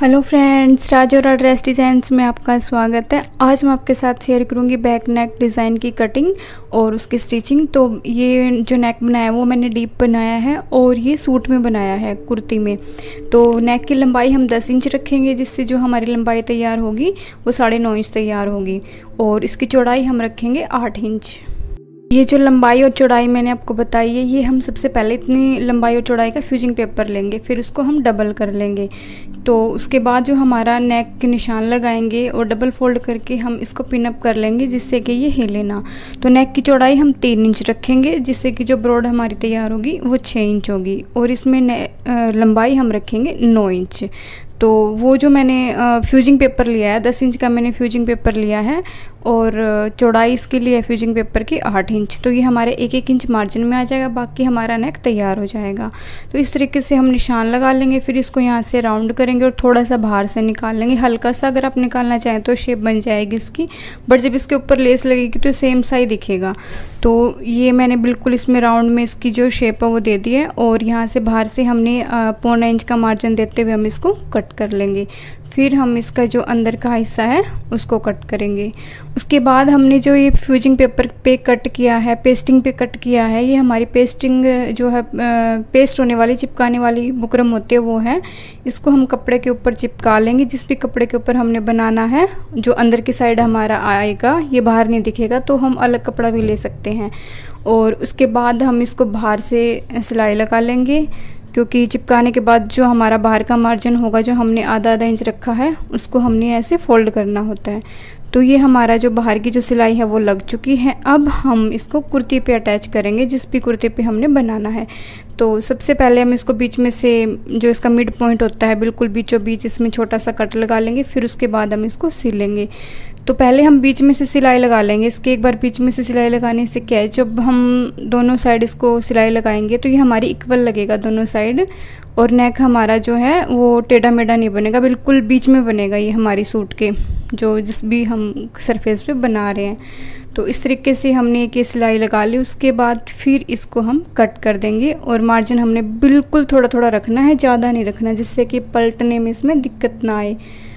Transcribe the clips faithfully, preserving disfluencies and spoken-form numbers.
Hello friends, राज और dress designs में आपका स्वागत है। आज मैं आपके साथ शेयर करूंगी बैक नेक डिज़ाइन की कटिंग और उसकी स्टिचिंग। तो ये जो नेक बनाया है वो मैंने डीप बनाया है और ये सूट में बनाया है, कुर्ती में। तो नेक की लंबाई हम दस इंच रखेंगे, जिससे जो हमारी लंबाई तैयार होगी वो साढ़े नौ इंच तैयार होगी। और इसकी चौड़ाई हम रखेंगे आठ इंच। ये जो लंबाई और चौड़ाई मैंने आपको बताई है, ये हम सबसे पहले इतनी लंबाई और चौड़ाई का फ्यूजिंग पेपर लेंगे, फिर उसको हम डबल कर लेंगे। तो उसके बाद जो हमारा नेक के निशान लगाएंगे और डबल फोल्ड करके हम इसको पिन अप कर लेंगे, जिससे कि ये हिले ना। तो नेक की चौड़ाई हम तीन इंच रखेंगे, जिससे कि जो ब्रॉड हमारी तैयार होगी वो छः इंच होगी। और इसमें लंबाई हम रखेंगे नौ इंच। तो वो जो मैंने फ्यूजिंग पेपर लिया है, दस इंच का मैंने फ्यूजिंग पेपर लिया है और चौड़ाई इसके लिए फ्यूजिंग पेपर की आठ इंच। तो ये हमारे एक एक इंच मार्जिन में आ जाएगा, बाकी हमारा नेक तैयार हो जाएगा। तो इस तरीके से हम निशान लगा लेंगे, फिर इसको यहाँ से राउंड करेंगे और थोड़ा सा बाहर से निकाल लेंगे। हल्का सा अगर आप निकालना चाहें तो शेप बन जाएगी इसकी, बट जब इसके ऊपर लेस लगेगी तो सेम सा ही दिखेगा। तो ये मैंने बिल्कुल इसमें राउंड में इसकी जो शेप है वो दे दी है और यहाँ से बाहर से हमने पौना इंच का मार्जिन देते हुए हम इसको कट कर लेंगे। फिर हम इसका जो अंदर का हिस्सा है उसको कट करेंगे। उसके बाद हमने जो ये फ्यूजिंग पेपर पे कट किया है, पेस्टिंग पे कट किया है, ये हमारी पेस्टिंग जो है पेस्ट होने वाली, चिपकाने वाली बुकरम होती है वो है। इसको हम कपड़े के ऊपर चिपका लेंगे। जिस भी कपड़े के ऊपर हमने बनाना है, जो अंदर की साइड हमारा आएगा, ये बाहर नहीं दिखेगा, तो हम अलग कपड़ा भी ले सकते हैं। और उसके बाद हम इसको बाहर से सिलाई लगा लेंगे, क्योंकि चिपकाने के बाद जो हमारा बाहर का मार्जिन होगा, जो हमने आधा आधा इंच रखा है, उसको हमने ऐसे फोल्ड करना होता है। तो ये हमारा जो बाहर की जो सिलाई है वो लग चुकी है। अब हम इसको कुर्ती पे अटैच करेंगे, जिस भी कुर्ती पे हमने बनाना है। तो सबसे पहले हम इसको बीच में से जो इसका मिड पॉइंट होता है, बिल्कुल बीचों बीच इसमें छोटा सा कट लगा लेंगे। फिर उसके बाद हम इसको सिलेंगे। तो पहले हम बीच में से सिलाई लगा लेंगे। इसके एक बार बीच में से सिलाई लगाने से क्या है, जब हम दोनों साइड इसको सिलाई लगाएंगे तो ये हमारी इक्वल लगेगा दोनों साइड, और नेक हमारा जो है वो टेढ़ा मेढ़ा नहीं बनेगा, बिल्कुल बीच में बनेगा ये हमारी सूट के, जो जिस भी हम सरफेस पे बना रहे हैं। तो इस तरीके से हमने एक ये सिलाई लगा ली। उसके बाद फिर इसको हम कट कर देंगे और मार्जिन हमने बिल्कुल थोड़ा थोड़ा रखना है, ज़्यादा नहीं रखना, जिससे कि पलटने में इसमें दिक्कत ना आए।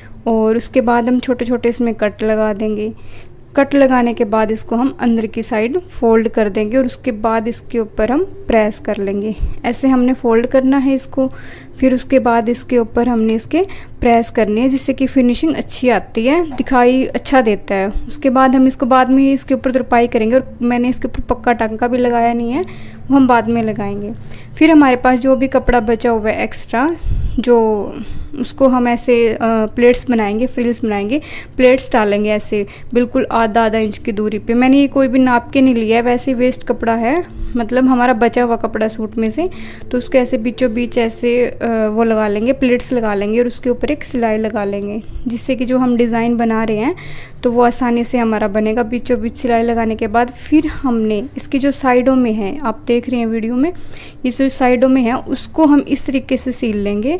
और उसके बाद हम छोटे छोटे इसमें कट लगा देंगे। कट लगाने के बाद इसको हम अंदर की साइड फोल्ड कर देंगे और उसके बाद इसके ऊपर हम प्रेस कर लेंगे। ऐसे हमने फोल्ड करना है इसको। फिर उसके बाद इसके ऊपर हमने इसके प्रेस करनी है, जिससे कि फिनिशिंग अच्छी आती है, दिखाई अच्छा देता है। उसके बाद हम इसको बाद में इसके ऊपर तुरपाई करेंगे, और मैंने इसके ऊपर पक्का टांका भी लगाया नहीं है, वो हम बाद में लगाएंगे। फिर हमारे पास जो भी कपड़ा बचा हुआ है एक्स्ट्रा, जो उसको हम ऐसे प्लेट्स बनाएंगे, फ्रिल्स बनाएंगे, प्लेट्स डालेंगे ऐसे बिल्कुल आधा आधा इंच की दूरी पे। मैंने ये कोई भी नाप के नहीं लिया है, वैसे वेस्ट कपड़ा है, मतलब हमारा बचा हुआ कपड़ा सूट में से। तो उसको ऐसे बीचों बीच ऐसे वो लगा लेंगे, प्लेट्स लगा लेंगे और उसके ऊपर एक सिलाई लगा लेंगे, जिससे कि जो हम डिज़ाइन बना रहे हैं तो वो आसानी से हमारा बनेगा। बीचों बीच सिलाई लगाने के बाद फिर हमने इसकी जो साइडों में है, आप देख रहे हैं वीडियो में, इस जो साइडों में है उसको हम इस तरीके से सील लेंगे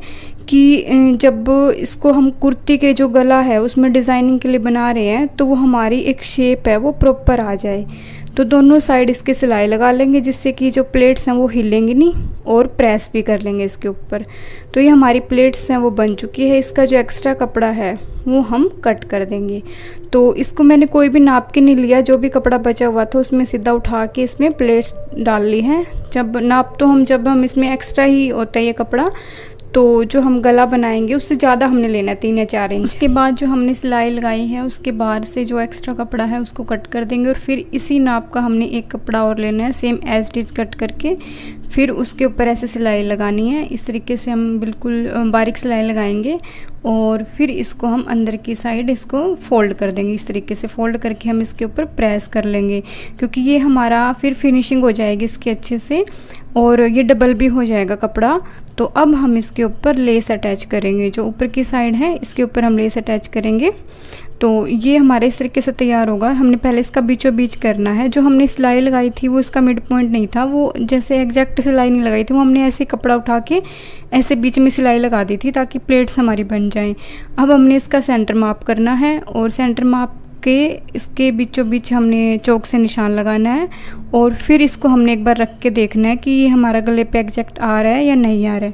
कि जब इसको हम कुर्ती के जो गला है उसमें डिज़ाइनिंग के लिए बना रहे हैं तो वो हमारी एक शेप है वो प्रॉपर आ जाए। तो दोनों साइड इसके सिलाई लगा लेंगे, जिससे कि जो प्लेट्स हैं वो हिलेंगी नहीं, और प्रेस भी कर लेंगे इसके ऊपर। तो ये हमारी प्लेट्स हैं वो बन चुकी है। इसका जो एक्स्ट्रा कपड़ा है वो हम कट कर देंगे। तो इसको मैंने कोई भी नाप के नहीं लिया, जो भी कपड़ा बचा हुआ था उसमें सीधा उठा के इसमें प्लेट्स डाल ली हैं। जब नाप तो हम जब हम इसमें एक्स्ट्रा ही होता है ये कपड़ा, तो जो हम गला बनाएंगे उससे ज़्यादा हमने लेना है, तीन या चार इंच। उसके बाद जो हमने सिलाई लगाई है उसके बाहर से जो एक्स्ट्रा कपड़ा है उसको कट कर देंगे, और फिर इसी नाप का हमने एक कपड़ा और लेना है, same as it is cut करके फिर उसके ऊपर ऐसे सिलाई लगानी है। इस तरीके से हम बिल्कुल बारीक सिलाई लगाएंगे और फिर इसको हम अंदर की साइड इसको फोल्ड कर देंगे। इस तरीके से फोल्ड करके हम इसके ऊपर प्रेस कर लेंगे, क्योंकि ये हमारा फिर फिनिशिंग हो जाएगी इसके अच्छे से, और ये डबल भी हो जाएगा कपड़ा। तो अब हम इसके ऊपर लेस अटैच करेंगे, जो ऊपर की साइड है इसके ऊपर हम लेस अटैच करेंगे। तो ये हमारे इस तरीके से तैयार होगा। हमने पहले इसका बीचों बीच करना है। जो हमने सिलाई लगाई थी वो इसका मिड पॉइंट नहीं था, वो जैसे एग्जैक्ट सिलाई नहीं लगाई थी, वो हमने ऐसे कपड़ा उठा के ऐसे बीच में सिलाई लगा दी थी ताकि प्लेट्स हमारी बन जाएं। अब हमने इसका सेंटर माप करना है, और सेंटर माप के इसके बीचों बीच हमने चौक से निशान लगाना है, और फिर इसको हमने एक बार रख के देखना है कि ये हमारा गले पे एग्जैक्ट आ रहा है या नहीं आ रहा है।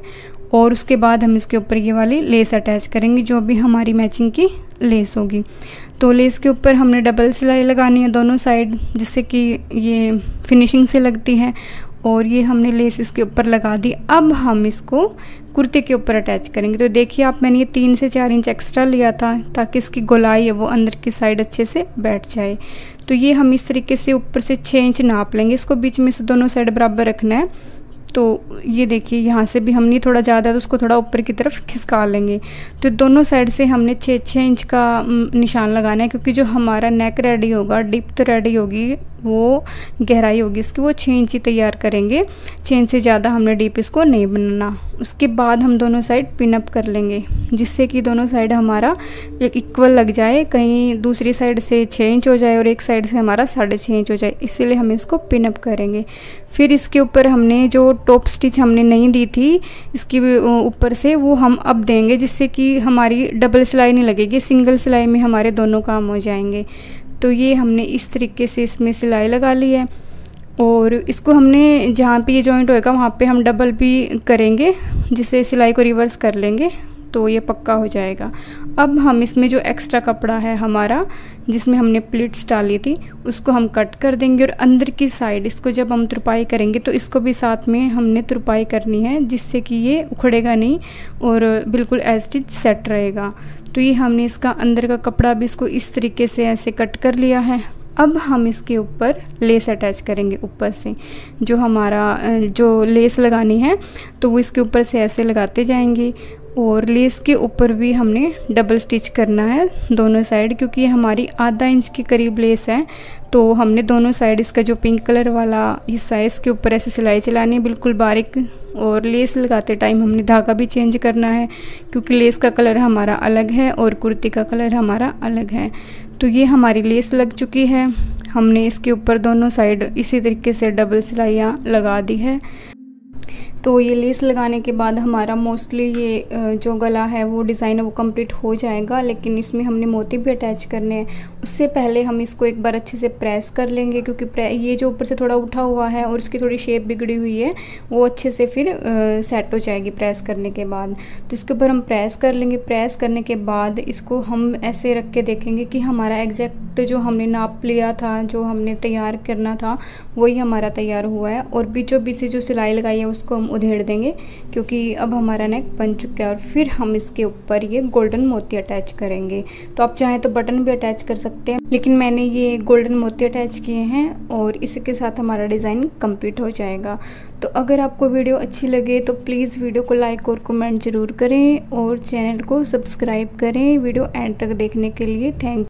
और उसके बाद हम इसके ऊपर ये वाली लेस अटैच करेंगे जो अभी हमारी मैचिंग की लेस होगी। तो लेस के ऊपर हमने डबल सिलाई लगानी है दोनों साइड, जिससे कि ये फिनिशिंग से लगती है। और ये हमने लेस इसके ऊपर लगा दी। अब हम इसको कुर्ते के ऊपर अटैच करेंगे। तो देखिए आप, मैंने ये तीन से चार इंच एक्स्ट्रा लिया था ताकि इसकी गोलाई है वो अंदर की साइड अच्छे से बैठ जाए। तो ये हम इस तरीके से ऊपर से छः इंच नाप लेंगे। इसको बीच में से दोनों साइड बराबर रखना है। तो ये देखिए यहाँ से भी हमने थोड़ा ज़्यादा तो उसको थोड़ा ऊपर की तरफ खिसका लेंगे। तो दोनों साइड से हमने छः छः इंच का निशान लगाना है, क्योंकि जो हमारा नेक रेडी होगा, डिप तो रेडी होगी, वो गहराई होगी इसकी वो छः इंच ही तैयार करेंगे। छः इंच से ज़्यादा हमने डीप इसको नहीं बनाना। उसके बाद हम दोनों साइड पिन अप कर लेंगे, जिससे कि दोनों साइड हमारा एक इक्वल लग जाए। कहीं दूसरी साइड से छः इंच हो जाए और एक साइड से हमारा साढ़े छः इंच हो जाए, इसीलिए हम इसको पिन अप करेंगे। फिर इसके ऊपर हमने जो टॉप स्टिच हमने नहीं दी थी इसकी ऊपर से, वो हम अब देंगे, जिससे कि हमारी डबल सिलाई नहीं लगेगी, सिंगल सिलाई में हमारे दोनों काम हो जाएंगे। तो ये हमने इस तरीके से इसमें सिलाई लगा ली है। और इसको हमने जहाँ पे ये जॉइंट होएगा वहाँ पे हम डबल भी करेंगे, जिससे सिलाई को रिवर्स कर लेंगे तो ये पक्का हो जाएगा। अब हम इसमें जो एक्स्ट्रा कपड़ा है हमारा, जिसमें हमने प्लीट्स डाली थी, उसको हम कट कर देंगे। और अंदर की साइड इसको जब हम तुरपाई करेंगे तो इसको भी साथ में हमने तुरपाई करनी है, जिससे कि ये उखड़ेगा नहीं और बिल्कुल एज इट इज सेट रहेगा। तो ये हमने इसका अंदर का कपड़ा भी इसको इस तरीके से ऐसे कट कर लिया है। अब हम इसके ऊपर लेस अटैच करेंगे ऊपर से। जो हमारा जो लेस लगानी है तो वो इसके ऊपर से ऐसे लगाते जाएंगे। और लेस के ऊपर भी हमने डबल स्टिच करना है दोनों साइड, क्योंकि ये हमारी आधा इंच के करीब लेस है। तो हमने दोनों साइड इसका जो पिंक कलर वाला हिस्सा है इसके ऊपर ऐसे सिलाई चलानी है बिल्कुल बारीक। और लेस लगाते टाइम हमने धागा भी चेंज करना है, क्योंकि लेस का कलर हमारा अलग है और कुर्ती का कलर हमारा अलग है। तो ये हमारी लेस लग चुकी है। हमने इसके ऊपर दोनों साइड इसी तरीके से डबल सिलाइयाँ लगा दी है। तो ये लेस लगाने के बाद हमारा मोस्टली ये जो गला है वो डिज़ाइन है वो कंप्लीट हो जाएगा। लेकिन इसमें हमने मोती भी अटैच करने हैं। उससे पहले हम इसको एक बार अच्छे से प्रेस कर लेंगे, क्योंकि ये जो ऊपर से थोड़ा उठा हुआ है और इसकी थोड़ी शेप बिगड़ी हुई है वो अच्छे से फिर आ, सेट हो जाएगी प्रेस करने के बाद। तो इसके ऊपर हम प्रेस कर लेंगे। प्रेस करने के बाद इसको हम ऐसे रख के देखेंगे कि हमारा एग्जैक्ट जो हमने नाप लिया था, जो हमने तैयार करना था, वही हमारा तैयार हुआ है। और बीचों बीच से जो सिलाई लगाई है उसको हम उधेड़ देंगे, क्योंकि अब हमारा नेक बन चुका है। और फिर हम इसके ऊपर ये गोल्डन मोती अटैच करेंगे। तो आप चाहें तो बटन भी अटैच कर सकते हैं, लेकिन मैंने ये गोल्डन मोती अटैच किए हैं और इसके साथ हमारा डिज़ाइन कंप्लीट हो जाएगा। तो अगर आपको वीडियो अच्छी लगे तो प्लीज़ वीडियो को लाइक और कमेंट ज़रूर करें और चैनल को सब्सक्राइब करें। वीडियो एंड तक देखने के लिए थैंक